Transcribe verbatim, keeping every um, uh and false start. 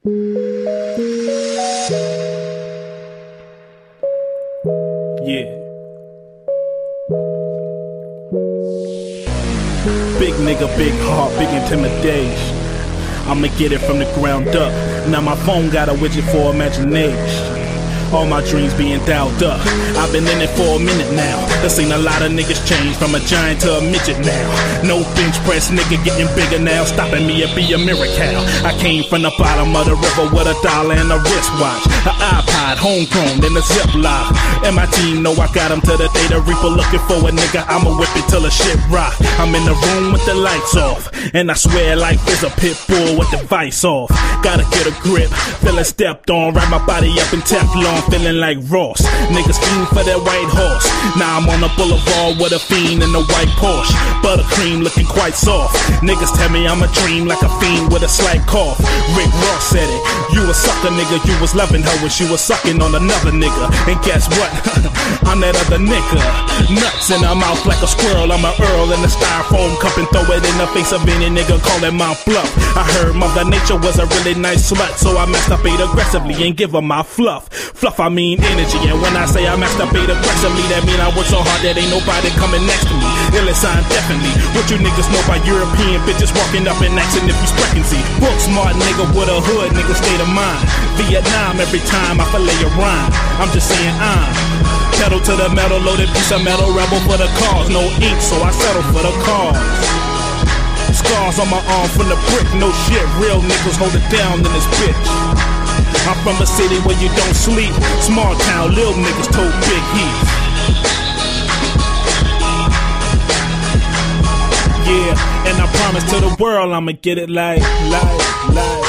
Yeah. Big nigga, big heart, big intimidation. I'ma get it from the ground up. Now my phone got a widget for imagination. All my dreams being dialed up. I've been in it for a minute now. Done seen a lot of niggas change from a giant to a midget now. No bench press nigga getting bigger now. Stopping me would be a miracle. I came from the bottom of the river with a dollar and a wristwatch, an iPod, homegrown, then a Ziploc. And my team know I got them to the day the reaper looking for a nigga. I'ma whip it till the shit rock. I'm in the room with the lights off, and I swear life is a pit bull with the vice off. Gotta get a grip, feeling stepped on, wrap my body up in Teflon, feeling like Ross. Niggas fiend for that white horse. Now I'm on the boulevard with a fiend in the white Porsche. Buttercream looking quite soft. Niggas tell me I'm a dream like a fiend with a slight cough. Rick Ross said it. You a sucker nigga, you was loving her when she was sucking on another nigga. And guess what? I'm that other nigga. Nuts in her mouth like a squirrel. I'm a Earl in the styrofoam cup and throw it in the face of any nigga calling my bluff. I heard Mother Nature was a really nice slut, so I masturbate aggressively and give her my fluff. Fluff, I mean energy, and when I say I masturbate aggressively, that mean I work so hard that ain't nobody coming next to me. Ill sign definitely. What you niggas know about European bitches walking up and asking if you pregnancy? Book smart nigga with a hood, nigga state of mind. Vietnam every time I fillet a rhyme. I'm just saying I'm pedal to the metal, loaded piece of metal, rebel for the cause. No ink, so I settle for the cause. Scars on my arm from the brick, no shit. Real niggas hold it down in this bitch. I'm from a city where you don't sleep. Small town, little niggas told Big Heat. Yeah, and I promise to the world I'ma get it like, like, like.